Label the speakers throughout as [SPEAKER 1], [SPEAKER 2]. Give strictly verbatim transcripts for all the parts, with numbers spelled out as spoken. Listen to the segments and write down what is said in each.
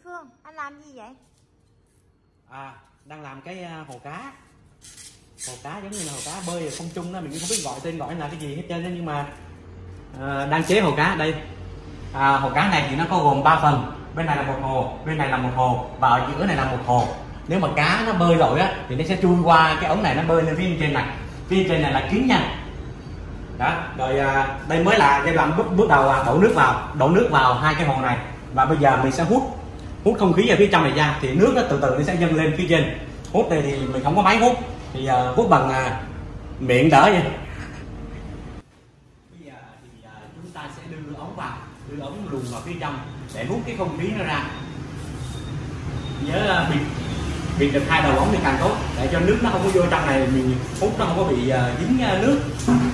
[SPEAKER 1] Phương, anh làm gì vậy?
[SPEAKER 2] À, đang làm cái hồ cá. Hồ cá giống như là hồ cá bơi ở không trung đó, mình không biết gọi tên gọi là cái gì hết trơn đó, nhưng mà à, đang chế hồ cá đây. À, hồ cá này thì nó có gồm ba phần. Bên này là một hồ, bên này là một hồ và ở giữa này là một hồ. Nếu mà cá nó bơi lội á thì nó sẽ chui qua cái ống này, nó bơi lên phía trên này. Phía trên này là kín nha. Đó, rồi à, đây mới là giai đoạn bước, bước đầu à, đổ nước vào, đổ nước vào hai cái hồ này và bây giờ mình sẽ hút hút không khí ở phía trong này ra thì nước nó từ từ nó sẽ dâng lên phía trên. Hút đây thì mình không có máy hút thì uh, hút bằng uh, miệng đỡ vậy. Bây giờ thì uh, chúng ta sẽ đưa ống vào, đưa ống luồn vào phía trong để hút cái không khí nó ra. Nhớ uh, bịt bịt được hai đầu ống thì càng tốt để cho nước nó không có vô trong này, mình hút nó không có bị uh, dính uh, nước.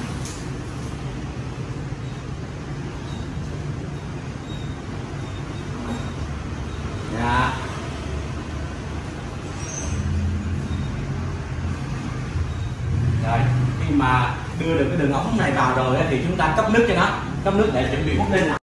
[SPEAKER 2] Dạ. Rồi, khi mà đưa được cái đường ống này vào rồi thì chúng ta cấp nước cho nó, cấp nước để chuẩn bị hút lên.